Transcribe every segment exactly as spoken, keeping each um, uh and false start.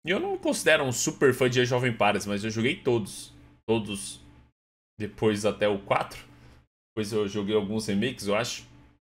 E eu não me considero um super fã de Age of Empires, mas eu joguei todos. Todos. Depois até o quatro. Depois eu joguei alguns remakes, eu acho.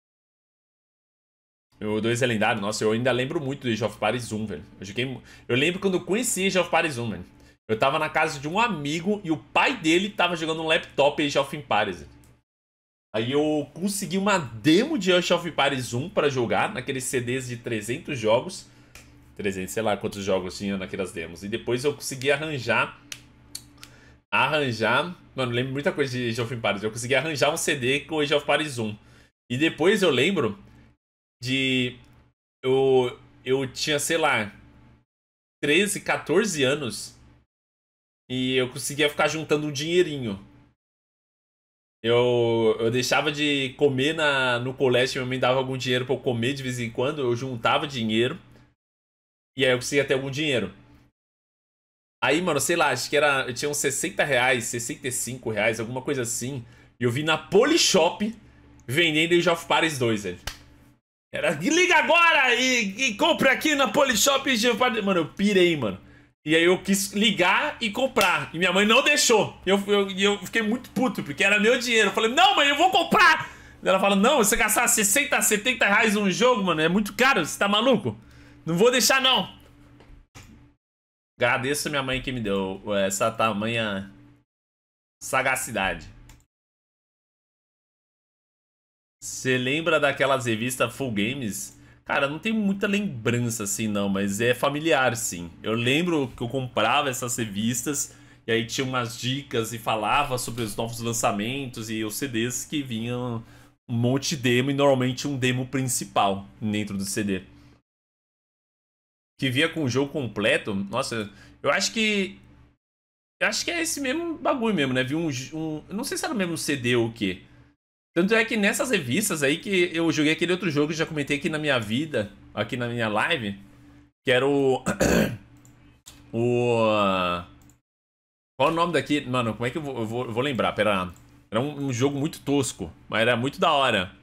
O dois é lendário. Nossa, eu ainda lembro muito do Age of Empires um, velho. Eu joguei... Eu lembro quando eu conheci Age of Empires um, velho. Eu tava na casa de um amigo e o pai dele tava jogando um laptop Age of Empires. Aí eu consegui uma demo de Age of Empires um pra jogar, naqueles C Ds de trezentos jogos. trezentos, sei lá quantos jogos tinha naquelas demos. E depois eu consegui arranjar... Arranjar... Mano, eu lembro muita coisa de Age of Empires. Eu consegui arranjar um C D com Age of Empires um. E depois eu lembro de... Eu, eu tinha, sei lá, treze, quatorze anos. E eu conseguia ficar juntando um dinheirinho. Eu, eu deixava de comer na, no colégio, minha mãe dava algum dinheiro pra eu comer de vez em quando. Eu juntava dinheiro. E aí eu conseguia ter algum dinheiro. Aí, mano, sei lá, acho que era... Eu tinha uns sessenta reais, sessenta e cinco reais, alguma coisa assim. E eu vi na Polishop vendendo Age of Empires dois, velho. Era, liga agora e, e compre aqui na Polishop Age of Empires. Mano, eu pirei, mano. E aí eu quis ligar e comprar. E minha mãe não deixou. E eu, eu, eu fiquei muito puto, porque era meu dinheiro. Eu falei, não, mãe, eu vou comprar. E ela fala, não, você gastar sessenta, setenta reais num jogo, mano, é muito caro, você tá maluco? Não vou deixar, não. Agradeço a minha mãe que me deu essa tamanha sagacidade. Você lembra daquelas revistas Full Games? Cara, não tem muita lembrança assim não, mas é familiar sim. Eu lembro que eu comprava essas revistas e aí tinha umas dicas e falava sobre os novos lançamentos e os C Ds que vinham um monte de demo e normalmente um demo principal dentro do C D. Que via com o jogo completo. Nossa, eu acho que... Eu acho que é esse mesmo bagulho mesmo, né? Vi um... um eu não sei se era o mesmo C D ou o quê. Tanto é que nessas revistas aí que eu joguei aquele outro jogo que já comentei aqui na minha vida, aqui na minha live, que era o... o... Qual é o nome daqui? Mano, como é que eu vou, eu vou, eu vou lembrar? Pera, era um, um jogo muito tosco, mas era muito da hora.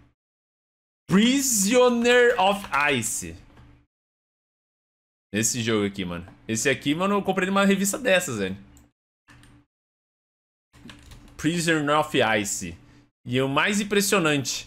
Prisoner of Ice. Esse jogo aqui, mano. Esse aqui, mano, eu comprei numa revista dessas, velho. Prisoner of Ice. E o mais impressionante,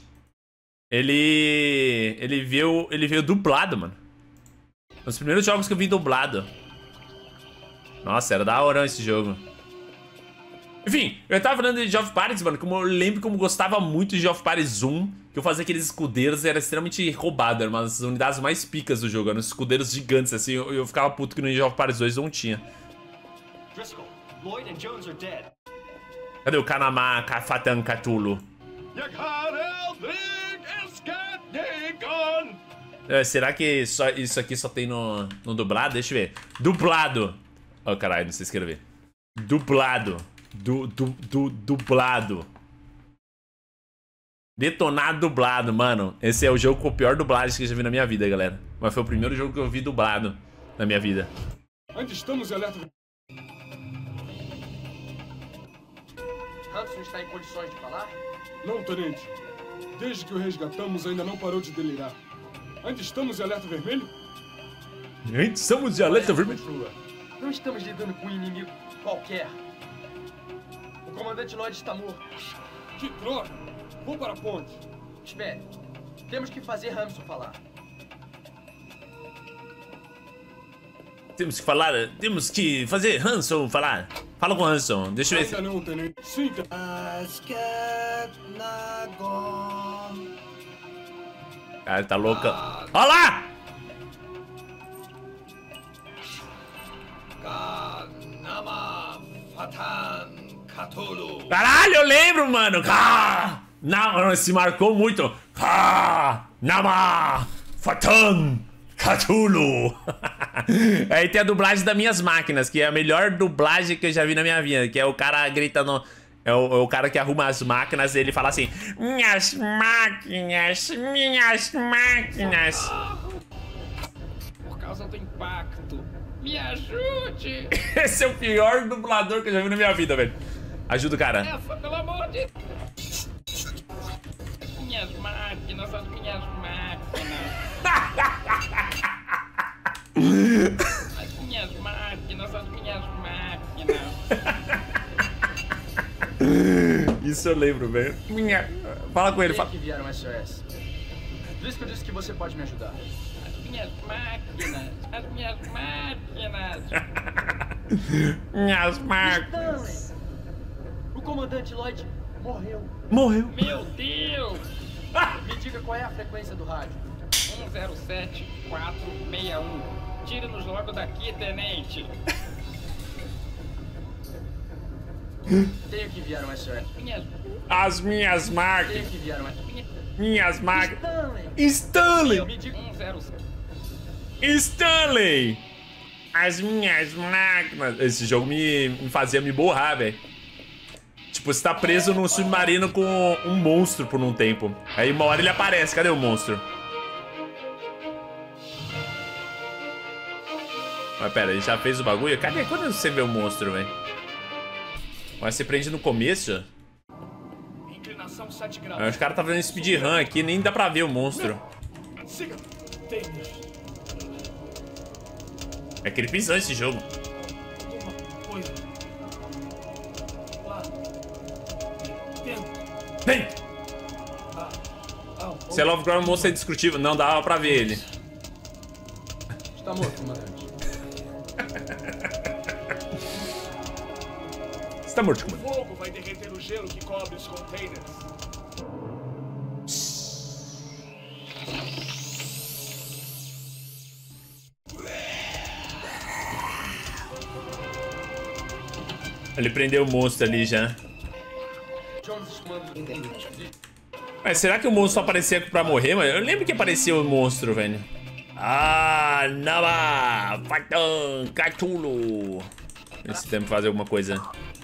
ele ele veio, ele veio dublado, mano. Os primeiros jogos que eu vi dublado. Nossa, era da hora esse jogo. Enfim, eu tava falando de Age of Empires, mano, como eu lembro como eu gostava muito de Age of Empires um, que eu fazia aqueles escudeiros, era extremamente roubado, eram umas unidades mais picas do jogo, eram escudeiros gigantes, assim, eu, eu ficava puto que no Age of Empires dois não tinha. Driscoll, Lloyd and Jones are dead. Cadê o Kanama Kafatan Cthulhu? É, será que só, isso aqui só tem no, no dublado? Deixa eu ver. Dublado. Oh, caralho, não sei escrever. Dublado. Du, du, du, dublado. Detonado dublado, mano. Esse é o jogo com a pior dublagem que eu já vi na minha vida, galera. Mas foi o primeiro jogo que eu vi dublado na minha vida. Onde estamos, alerta? Hanson está em condições de falar? Não, tenente. Desde que o resgatamos, ainda não parou de delirar. Onde estamos, alerta vermelho? Onde estamos de alerta vermelho? Não estamos lidando com um inimigo qualquer. O comandante Lloyd está morto. Que droga! Vou para a ponte. Espere. Temos que fazer Hanson falar. Temos que falar, temos que fazer Hanson falar. Fala com o Hanson, deixa eu ver se... Ainda não, tenente. Sim, Cara, tá louca. Olha lá! Caralho, eu lembro, mano. Não, se marcou muito. Nama Fatan Cthulhu. Aí tem a dublagem das minhas máquinas, que é a melhor dublagem que eu já vi na minha vida, que é o cara gritando. É o, é o cara que arruma as máquinas e ele fala assim: minhas máquinas, minhas máquinas. Por causa do impacto. Me ajude! Esse é o pior dublador que eu já vi na minha vida, velho. Ajuda o cara. Essa, pelo amor de... As minhas máquinas, as minhas máquinas. As minhas Isso eu lembro, velho. Fala com ele, Quem fala. é que vieram S O S? Driscoll disse que você pode me ajudar. As minhas máquinas. As minhas máquinas. Minhas marcas. Stanley! O comandante Lloyd morreu. Morreu. Meu Deus. Me diga qual é a frequência do rádio. um zero sete quatro seis um. Tire-nos logo daqui, tenente. Quem é que vieram S O S? Minhas... As minhas Quem é máquinas. que vieram S O S? Minhas... Minhas máquinas. Stanley! Stanley. Me diga... um zero sete. Stanley. As minhas máquinas. Esse jogo me, me fazia me borrar, velho. Tipo, você tá preso num submarino com um monstro por um tempo. Aí uma hora ele aparece. Cadê o monstro? Mas pera, ele já fez o bagulho? Cadê? Quando você vê o monstro, velho? Mas você prende no começo? Inclinação sete graus. Aí os caras tá fazendo speedrun aqui, nem dá pra ver o monstro. Siga. Tênis. É que ele pisou esse jogo. Alguma coisa. Lá. Dentro. Vem! Ah. Ah, um Se é Lovecraft, o monstro é indiscutível. Não dava pra ver ele. Está morto, comandante. Você tá morto, comandante. fogo vai derreter o gelo que cobre os containers. Ele prendeu o monstro ali já. Jones comanda... Mas será que o monstro só aparecia pra morrer, mano? Eu lembro que aparecia o monstro, velho. Ah, Nama! Fatão! Catulo! Esse tempo fazer alguma coisa.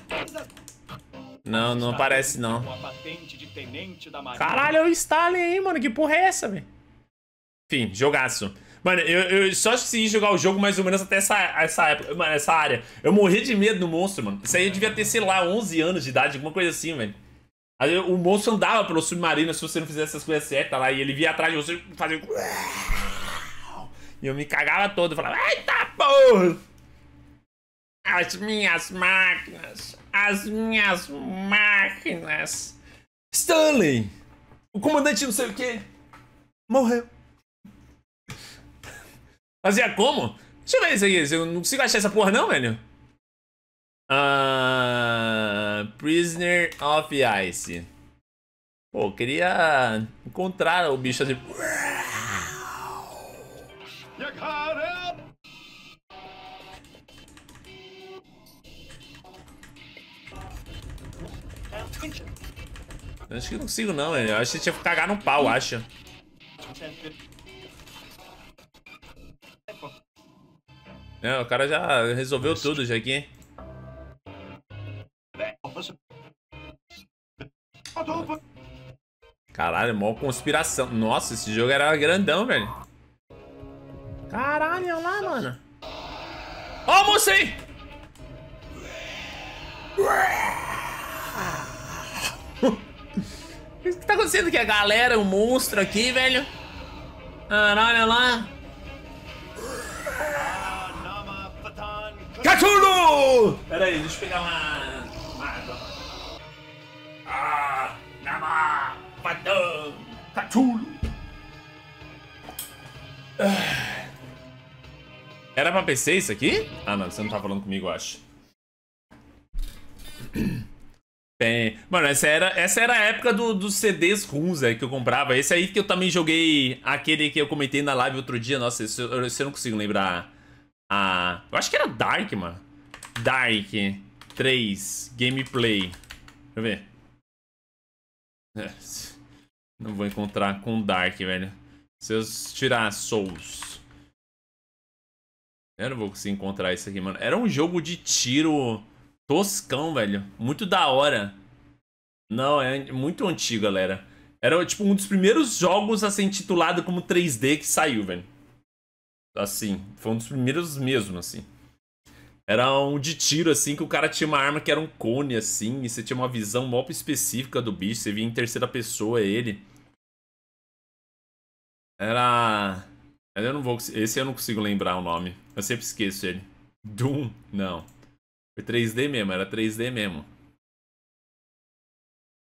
Não, não aparece não. Com a patente de tenente da Marinha. Caralho, é o Stalin aí, mano. Que porra é essa, velho? Enfim, jogaço. Mano, eu, eu só consegui jogar o jogo mais ou menos até essa, essa época, mano, essa área. Eu morri de medo do monstro, mano. Isso aí eu devia ter, sei lá, onze anos de idade, alguma coisa assim, velho. Aí o monstro andava pelo submarino se você não fizesse essas coisas certas lá. E ele via atrás de você e fazia... E eu me cagava todo. Eu falava, eita porra! As minhas máquinas. As minhas máquinas. Stanley! O comandante não sei o que. Morreu. Fazia como? Deixa eu ver isso aqui. Eu não consigo achar essa porra não, velho. Uh, Prisoner of Ice. Pô, eu queria encontrar o bicho assim. Acho que não consigo não, velho. Eu acho que tinha que cagar no pau, acho. É, o cara já resolveu tudo já aqui. Caralho, mó conspiração. Nossa, esse jogo era grandão, velho. Caralho, olha lá, mano. Ó, oh, moço aí! O que tá acontecendo aqui? A galera, um monstro aqui, velho. Caralho, olha lá. Cthulhu! Pera aí, deixa eu pegar uma... Ah, Nama, Fatão, Cthulhu. Era pra P C isso aqui? Ah, não, você não tá falando comigo, eu acho. Bem, mano, essa era, essa era a época do, dos C Ds ruins aí que eu comprava. Esse aí que eu também joguei, aquele que eu comentei na live outro dia. Nossa, esse, eu, esse eu não consigo lembrar. Ah, eu acho que era Dark, mano. Dark três Gameplay. Deixa eu ver. É, não vou encontrar com Dark, velho. Se eu tirar Souls, eu não vou conseguir encontrar isso aqui, mano. Era um jogo de tiro toscão, velho. Muito da hora. Não, é muito antigo, galera. Era tipo um dos primeiros jogos a ser intitulado como três D que saiu, velho. Assim, foi um dos primeiros mesmo, assim. Era um de tiro, assim, que o cara tinha uma arma que era um cone, assim, e você tinha uma visão mó específica do bicho, você via em terceira pessoa ele. Era... Eu não vou... Esse eu não consigo lembrar o nome. Eu sempre esqueço ele. Doom? Não. Foi três D mesmo, era três D mesmo.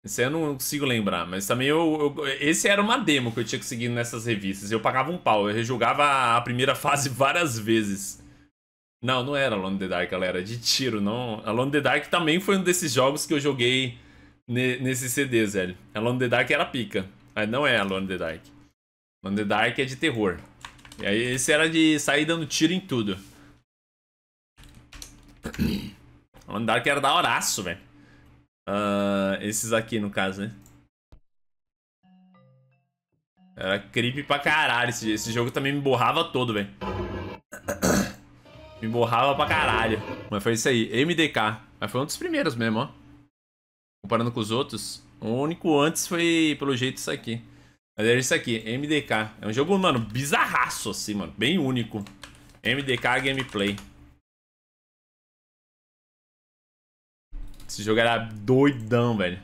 Esse aí eu não consigo lembrar, mas também eu, eu... Esse era uma demo que eu tinha conseguido nessas revistas. Eu pagava um pau, eu rejogava a primeira fase várias vezes. Não, não era Alone in the Dark, galera, de tiro, não. Alone in the Dark também foi um desses jogos que eu joguei ne nesse C D, velho. Alone in the Dark era pica, mas não é Alone in the Dark. Alone in the Dark é de terror. E aí esse era de sair dando tiro em tudo. Alone in the Dark era da horaço, velho. Uh, esses aqui, no caso, né? Era creepy pra caralho. Esse, esse jogo também me borrava todo, velho. Me borrava pra caralho. Mas foi isso aí, M D K. Mas foi um dos primeiros mesmo, ó. Comparando com os outros. O único antes foi, pelo jeito, isso aqui. Mas era isso aqui, M D K. É um jogo, mano, bizarraço, assim, mano. Bem único. M D K Gameplay. Esse jogo era doidão, velho.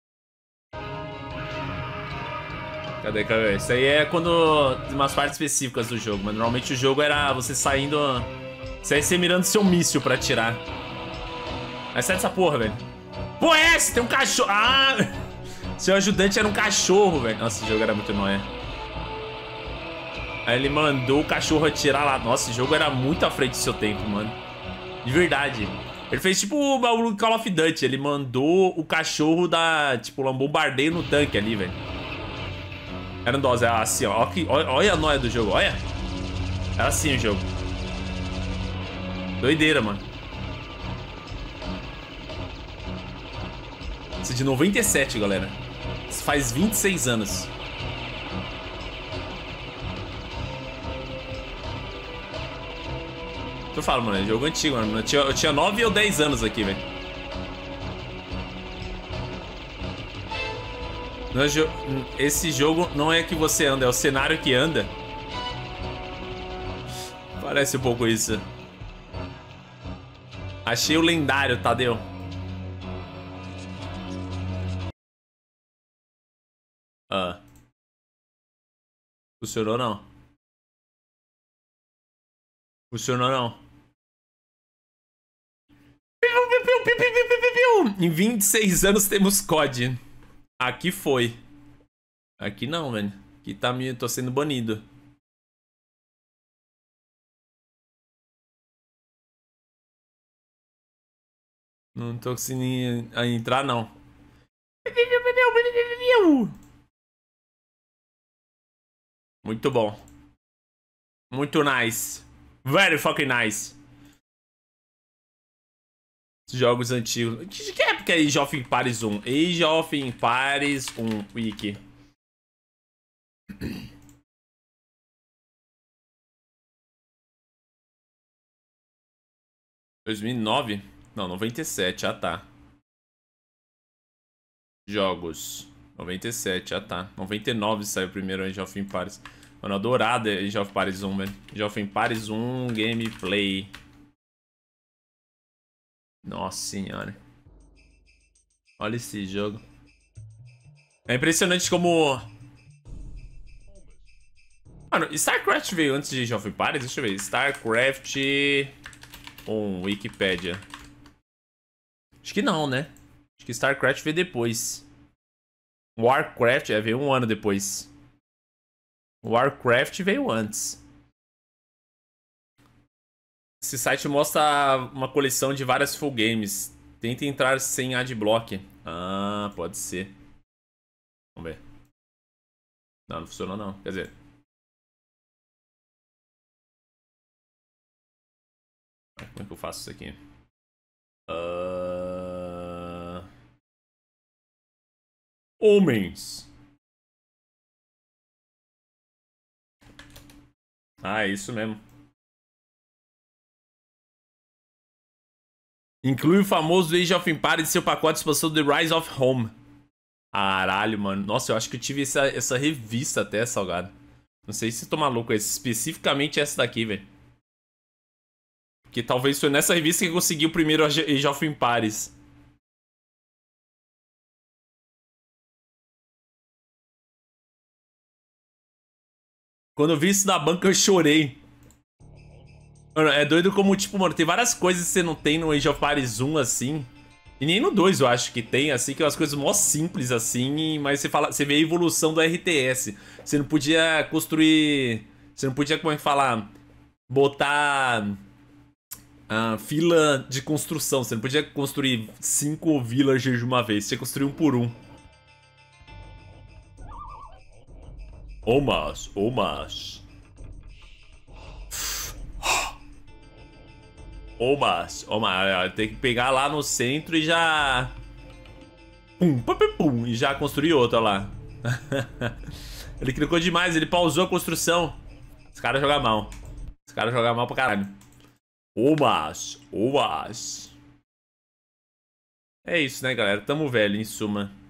Cadê, cadê? Isso aí é quando... Tem umas partes específicas do jogo, mas normalmente o jogo era você saindo... Você ia mirando seu míssil pra atirar. Mas sai dessa porra, velho. Pô, é esse? Tem um cachorro... Ah! Seu ajudante era um cachorro, velho. Nossa, esse jogo era muito nóia. Aí ele mandou o cachorro atirar lá. Nossa, esse jogo era muito à frente do seu tempo, mano. De verdade. Ele fez tipo o baú do Call of Duty. Ele mandou o cachorro dar, tipo, um bombardeio no tanque ali, velho. Era um dose, era assim, ó. Olha, olha a nóia do jogo, olha. Era assim o jogo. Doideira, mano. Isso é de noventa e sete, galera. Isso faz vinte e seis anos. Eu falo, mano, é jogo antigo, mano. Eu tinha, eu tinha nove ou dez anos aqui, velho. Esse jogo não é que você anda, é o cenário que anda. Parece um pouco isso. Achei o lendário, Tadeu. Ah. Funcionou não? Funcionou não? Em vinte e seis anos temos C O D. Aqui foi. Aqui não, velho. Aqui tá me... tô sendo banido. Não tô conseguindo entrar, não. Muito bom. Muito nice. Very fucking nice. Jogos antigos. Que, que época é Age of Empires um? Age of Empires um Wiki. dois mil e nove? Não, noventa e sete, ah tá. Jogos. noventa e sete, ah tá. noventa e nove saiu o primeiro Age of Empires. Mano, adorado Age of Empires um, velho. Age of Empires um Gameplay. Nossa senhora. Olha esse jogo. É impressionante como... Mano, StarCraft veio antes de Age of Empires? Deixa eu ver. StarCraft... um Wikipedia. Acho que não, né? Acho que StarCraft veio depois. Warcraft é, veio um ano depois. Warcraft veio antes. Esse site mostra uma coleção de várias full games. Tenta entrar sem adblock. Ah, pode ser. Vamos ver. Não, não funcionou não. Quer dizer... Como é que eu faço isso aqui? Uh... Homens. Ah, é isso mesmo. Inclui o famoso Age of Empires em seu pacote de expansão The Rise of Home. Caralho, mano. Nossa, eu acho que eu tive essa, essa revista até, Salgado. Não sei se eu tô maluco. Especificamente essa daqui, velho. Que talvez foi nessa revista que eu consegui o primeiro Age of Empires. Quando eu vi isso na banca, eu chorei. Mano, é doido como, tipo, mano, tem várias coisas que você não tem no Age of Empires um, assim. E nem no dois eu acho que tem, assim, que é umas coisas mó simples, assim, mas você, fala, você vê a evolução do R T S. Você não podia construir... Você não podia, como é que falar? Botar... Uh, fila de construção. Você não podia construir cinco villagers de uma vez. Você tinha que construir um por um. Ou mais, ou mais. Ou mais, ou mais. Tem que pegar lá no centro e já... Pum, pum, pum, pum, e já construir outra lá. Ele clicou demais, ele pausou a construção. Esse cara joga mal. Esse cara joga mal pra caralho. Ou mais, ou mais. É isso, né, galera? Tamo velho, em suma.